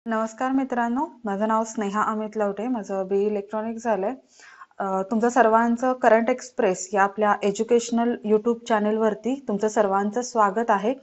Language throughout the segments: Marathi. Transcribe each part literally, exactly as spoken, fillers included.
नमस्कार मित्रांनो, माझं नाव स्नेहा अमित लवटे. माझं बी इलेक्ट्रॉनिक्स झालंय. अ, तुमचं सर्वांचं करंट एक्सप्रेस या आपल्या एज्युकेशनल यूट्यूब चॅनेलवरती तुमचं सर्वांचं स्वागत आहे.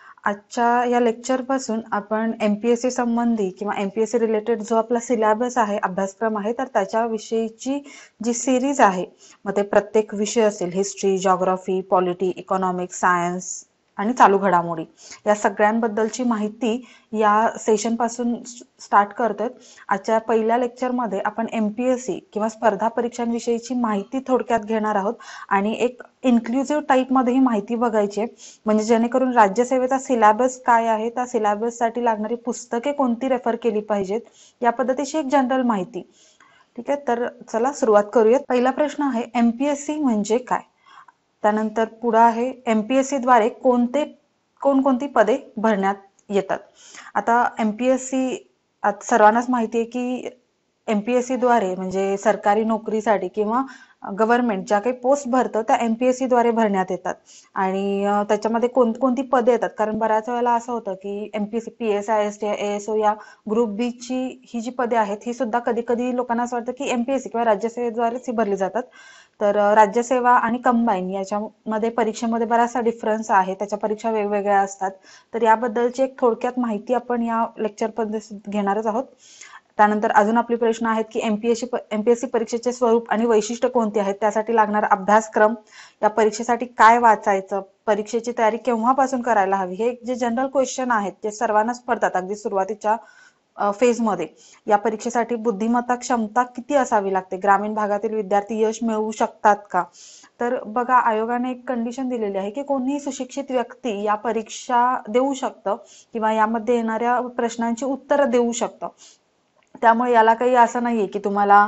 आजच्या या लेक्चर पासून आपण एमपीएससी संबंधी किंवा एमपीएससी रिलेटेड जो आपला सिलेबस आहे, अभ्यासक्रम आहे, तर त्याच्याविषयीची जी सिरीज आहे, मग ते प्रत्येक विषय असेल, history, geography, polity, economics, science आणि चालू घडामोडी, या सगळ्यांबद्दलची माहिती या सेशन पासून स्टार्ट करतोय. आजच्या पहिल्या लेक्चरमध्ये आपण एमपीएससी किंवा स्पर्धा परीक्षांविषयीची माहिती थोडक्यात घेणार आहोत आणि एक इन्क्लुझिव्ह टाईपमध्ये ही माहिती बघायची आहे, म्हणजे जेणेकरून राज्यसेवेचा सिलेबस काय आहे, त्या सिलेबससाठी लागणारी पुस्तके कोणती रेफर केली पाहिजेत, या पद्धतीची एक जनरल माहिती. ठीक आहे, तर चला सुरुवात करूयात. पहिला प्रश्न आहे, एमपीएससी म्हणजे काय. त्यानंतर पुढे आहे, एमपीएससी द्वारे कोणते कोणकोणती पदे भरण्यात येतात. आता एमपीएससी सर्वांनाच माहिती आहे की एमपीएससी द्वारे म्हणजे सरकारी नोकरीसाठी किंवा गव्हर्नमेंट ज्या काही पोस्ट भरतं त्या एमपीएससी द्वारे भरण्यात येतात. आणि त्याच्यामध्ये कोणकोणती पदे येतात, कारण बऱ्याच वेळेला असं होतं की एमपीएससी, पीएसआय, एसटी, एएसओ या ग्रुप बी ची ही जी पदे आहेत ही सुद्धा कधी कधी लोकांना असं वाटतं की एमपीएससी किंवा राज्यसेवेद्वारेच ही भरली जातात. तर राज्यसेवा आणि कंबाईन याच्यामध्ये परीक्षेमध्ये बराचसा डिफरन्स आहे, त्याच्या परीक्षा वेगवेगळ्या असतात. तर याबद्दलची एक थोडक्यात माहिती आपण या लेक्चरमध्ये घेणारच आहोत. त्यानंतर अजून आपले प्रश्न आहेत की एमपीएससी एमपीएससी परीक्षेचे स्वरूप आणि वैशिष्ट्य कोणते आहेत, त्यासाठी लागणारा अभ्यासक्रम, या परीक्षेसाठी काय वाचायचं, परीक्षेची तयारी केव्हापासून करायला हवी, हे जे जनरल क्वेश्चन आहेत जे सर्वांनाच पडतात अगदी सुरुवातीच्या फेज मध्ये. या परीक्षेसाठी बुद्धिमत्ता क्षमता किती असावी लागते, ग्रामीण भागातील विद्यार्थी यश मिळवू शकतात का. तर बघा, आयोगाने एक कंडिशन दिलेली आहे की कोणीही सुशिक्षित व्यक्ती या परीक्षा देऊ शकतं किंवा यामध्ये येणाऱ्या प्रश्नांची उत्तरं देऊ शकतं. त्यामुळे याला काही असं नाहीये की तुम्हाला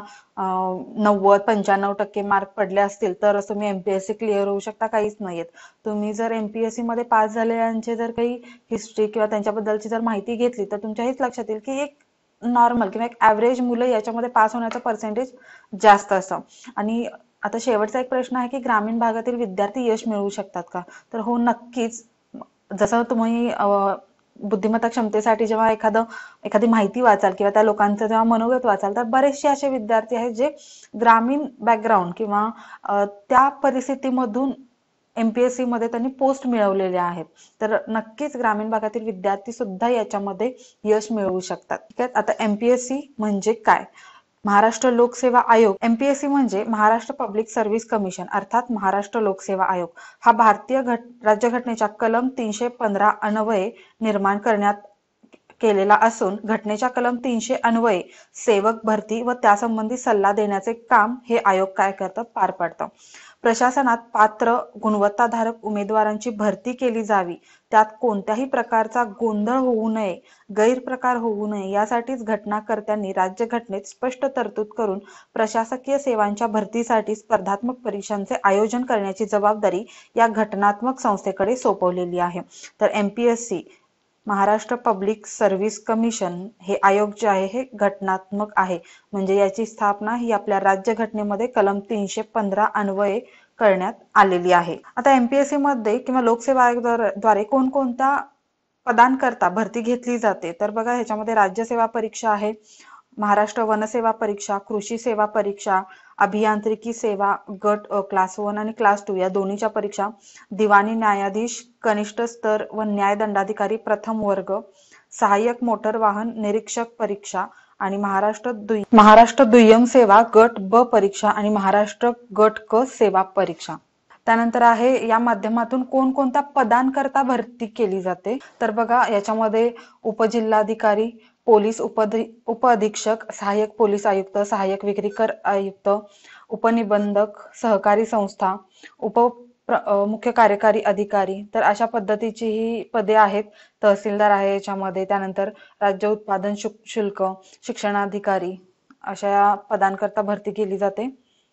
नव्वद पंच्याण्णव टक्के मार्क पडले असतील तर तुम्ही एमपीएससी क्लिअर होऊ शकता, काहीच नाहीयेत. तुम्ही जर एमपीएससी मध्ये पास झालेल्यांचे जर काही हिस्ट्री किंवा त्यांच्याबद्दलची जर माहिती घेतली तर तुमच्या हेच लक्षात येईल की एक नॉर्मल किंवा एक ऍव्हरेज मुलं याच्यामध्ये पास होण्याचं पर्सेंटेज जास्त असतं. आणि आता शेवटचा एक प्रश्न आहे की ग्रामीण भागातील विद्यार्थी यश मिळवू शकतात का. तर हो, नक्कीच. जसं तुम्ही बुद्धिमत्ता क्षमतेसाठी जेव्हा एखादं एखादी माहिती वाचाल किंवा त्या लोकांचं जेव्हा मनोगत वाचाल तर बरेचसे असे विद्यार्थी आहेत जे ग्रामीण बॅकग्राऊंड किंवा त्या परिस्थितीमधून एमपीएससी मध्ये त्यांनी पोस्ट मिळवलेले आहेत. तर नक्कीच ग्रामीण भागातील विद्यार्थी सुद्धा याच्यामध्ये यश मिळवू शकतात. ठीक आहे, आता एमपीएससी म्हणजे काय. महाराष्ट्र लोकसेवा आयोग, एमपीएससी म्हणजे महाराष्ट्र पब्लिक सर्व्हिस कमिशन अर्थात महाराष्ट्र लोकसेवा आयोग, हा भारतीय घट राज्यघटनेच्या कलम तीनशे पंधरा अन्वये निर्माण करण्यात केलेला असून घटनेच्या कलम तीनशे अन्वये सेवक भरती व त्यासंबंधी सल्ला देण्याचे काम हे आयोग काय करतं, पार पाडतं. प्रशासनात पात्र गुणवत्ताधारक उमेदवारांची भरती केली जावी, त्यात कोणत्याही प्रकारचा गोंधळ होऊ नये, गैरप्रकार होऊ नये, यासाठीच घटनाकर्त्यांनी राज्यघटनेत स्पष्ट तरतूद करून प्रशासकीय सेवांच्या भरतीसाठी स्पर्धात्मक परीक्षांचे आयोजन करण्याची जबाबदारी या घटनात्मक संस्थेकडे सोपवलेली आहे. तर MPSC Maharashtra public service commission हे आयोग जे आहे हे घटनात्मक आहे, म्हणजे याची स्थापना ही आपल्या राज्यघटनेमध्ये कलम तीनशे पंधरा अन्वये करण्यात आलेली आहे. आता एमपीएससी मध्ये किंवा लोकसेवा आयोगाद्वारे कोणकोणत्या पदांकरता भरती घेतली जाते, तर बघा ह्याच्यामध्ये राज्यसेवा परीक्षा आहे, महाराष्ट्र वनसेवा परीक्षा, कृषी सेवा परीक्षा, अभियांत्रिकी सेवा गट क्लास वन आणि क्लास टू या दोन्हीच्या परीक्षा, दिवाणी न्यायाधीश कनिष्ठ स्तर व न्याय दंडाधिकारी प्रथम वर्ग, सहाय्यक मोटर वाहन निरीक्षक परीक्षा आणि महाराष्ट्र दुय्यम महाराष्ट्र दुय्यम सेवा गट ब परीक्षा आणि महाराष्ट्र गट क सेवा परीक्षा. त्यानंतर आहे या माध्यमातून कोणकोणत्या पदांकरता भरती केली जाते, तर बघा याच्यामध्ये उपजिल्हाधिकारी, पोलीस उपअधीक्षक, सहाय्यक पोलीस आयुक्त, सहाय्यक विक्रीकर आयुक्त, उपनिबंधक, सहकारी संस्था, उप मुख्य कार्यकारी अधिकारी, तर अशा पद्धतीची ही पदे आहेत. तहसीलदार आहे याच्यामध्ये. त्यानंतर राज्य उत्पादन शुल्क, शिक्षणाधिकारी, अशा पदांकरता भरती केली जाते.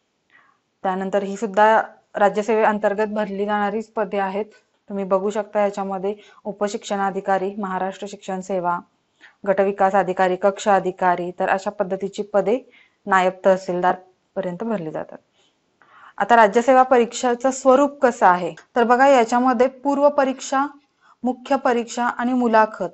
त्यानंतर ही सुद्धा राज्यसेवे अंतर्गत भरली जाणारी पदे आहेत. तुम्ही बघू शकता याच्यामध्ये उपशिक्षणाधिकारी, महाराष्ट्र शिक्षण सेवा, गटविकास अधिकारी, कक्ष अधिकारी, तर अशा पद्धतीची पदे नायब तहसीलदार पर्यंत भरली जातात. आता राज्यसेवा परीक्षाचं स्वरूप कसं आहे, तर बघा याच्यामध्ये पूर्व परीक्षा, मुख्य परीक्षा आणि मुलाखत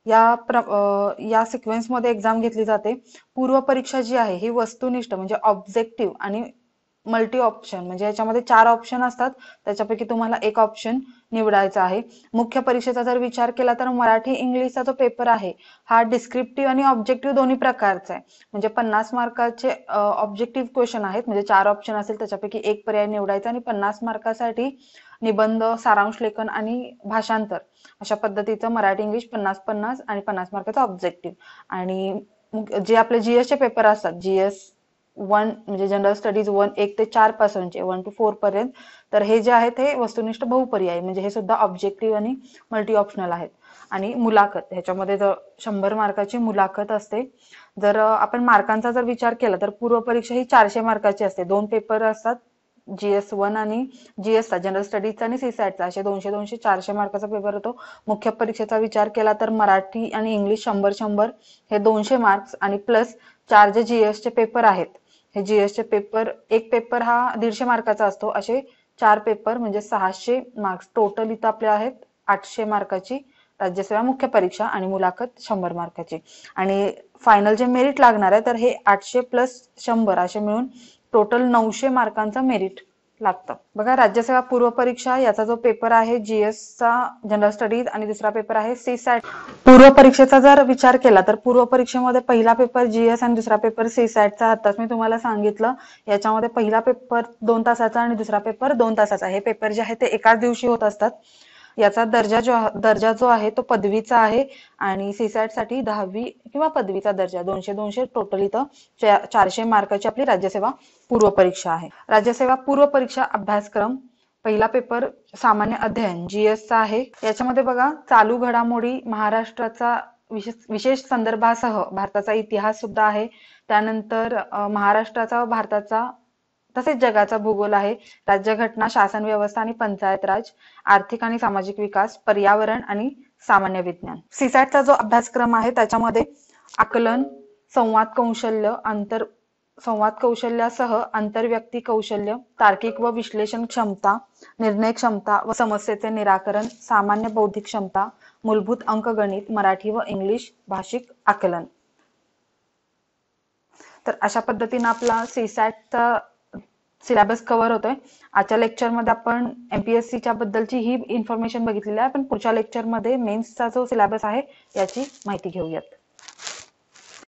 या प्र अ, या सिक्वेन्समध्ये एक्झाम घेतली जाते. पूर्व परीक्षा जी आहे ही वस्तुनिष्ठ म्हणजे ऑब्जेक्टिव्ह आणि मल्टी ऑप्शन म्हणजे याच्यामध्ये चार ऑप्शन असतात, त्याच्यापैकी तुम्हाला एक ऑप्शन निवडायचा आहे. मुख्य परीक्षेचा जर विचार केला तर मराठी इंग्लिशचा जो पेपर आहे हा डिस्क्रिप्टिव्ह आणि ऑब्जेक्टिव्ह दोन्ही प्रकारचा आहे. म्हणजे पन्नास मार्काचे ऑब्जेक्टिव्ह क्वेश्चन आहेत, म्हणजे चार ऑप्शन असेल त्याच्यापैकी एक पर्याय निवडायचा आणि पन्नास मार्कासाठी निबंध, सारांश लेखन आणि भाषांतर अशा पद्धतीचं मराठी इंग्लिश पन्नास पन्नास आणि पन्नास मार्काचा ऑब्जेक्टिव्ह. आणि जे आपले जीएसचे पेपर असतात, जीएस वन म्हणजे जनरल स्टडीज वन एक ते चार पासूनचे वन टू फोर पर्यंत, तर हे जे आहेत हे वस्तुनिष्ठ बहुपर्यायी म्हणजे हे सुद्धा ऑब्जेक्टिव्ह आणि मल्टी ऑप्शनल आहेत. आणि मुलाखत ह्याच्यामध्ये जर शंभर मार्काची मुलाखत असते. जर आपण मार्कांचा जर विचार केला तर पूर्व परीक्षा ही चारशे मार्काची असते. दोन पेपर असतात, जीएस वन आणि जीएसचा जनरल स्टडीजचा आणि सीसॅटचा असे दोनशे दोनशे चारशे मार्काचा पेपर होतो. मुख्य परीक्षेचा विचार केला तर मराठी आणि इंग्लिश शंभर शंभर हे दोनशे मार्क्स आणि प्लस चार जे जीएसचे पेपर आहेत, हे जीएसचे पेपर एक पेपर हा दीडशे मार्काचा असतो. असे चार पेपर म्हणजे सहाशे मार्क्स टोटल इथं आपले आहेत. आठशे मार्काची राज्यसेवा मुख्य परीक्षा आणि मुलाखत शंभर मार्काची. आणि फायनल जे मेरिट लागणार आहे तर हे आठशे प्लस शंभर असे मिळून टोटल नऊशे मार्कांचं मेरिट लागतं. बघा, राज्यसेवा पूर्व परीक्षा याचा जो पेपर आहे जीएसचा जनरल स्टडीज आणि दुसरा पेपर आहे सीसॅट. पूर्व परीक्षेचा जर विचार केला तर पूर्व परीक्षेमध्ये पहिला पेपर जीएस आणि दुसरा पेपर सीसॅटचा. आताच मी तुम्हाला सांगितलं, याच्यामध्ये पहिला पेपर दोन तासाचा आणि दुसरा पेपर दोन तासाचा. हे पेपर जे आहे ते एकाच दिवशी होत असतात. याचा दर्जा जो दर्जा जो आहे तो पदवीचा आहे आणि सीसॅट साठी दहावी किंवा पदवीचा दर्जा. दोनशे दोनशे टोटल इथं चारशे मार्काची आपली राज्यसेवा पूर्व परीक्षा आहे. राज्यसेवा पूर्व परीक्षा अभ्यासक्रम पहिला पेपर सामान्य अध्ययन जीएसचा आहे. याच्यामध्ये बघा, चालू घडामोडी, महाराष्ट्राचा विशेष विशेष संदर्भासह भारताचा इतिहास सुद्धा आहे. त्यानंतर महाराष्ट्राचा, भारताचा तसेच जगाचा भूगोल आहे. राज्यघटना, शासन व्यवस्था आणि पंचायत राज, आर्थिक आणि सामाजिक विकास, पर्यावरण आणि सामान्य विज्ञान. सीसॅटचा जो अभ्यासक्रम आहे त्याच्यामध्ये आकलन, संवाद कौशल्य, आंतर संवाद कौशल्यासह आंतरव्यक्ती कौशल्य, तार्किक व विश्लेषण क्षमता, निर्णय क्षमता व समस्येचे निराकरण, सामान्य बौद्धिक क्षमता, मूलभूत अंकगणित, मराठी व इंग्लिश भाषिक आकलन. तर अशा पद्धतीने आपला सीसॅटचा सिलेबस कव्हर होतोय. आजच्या लेक्चरमध्ये आपण एमपीएससीच्या बद्दलची ही इन्फॉर्मेशन बघितलेली आहे. पण पुढच्या लेक्चरमध्ये मेन्सचा जो सिलेबस आहे याची माहिती घेऊयात.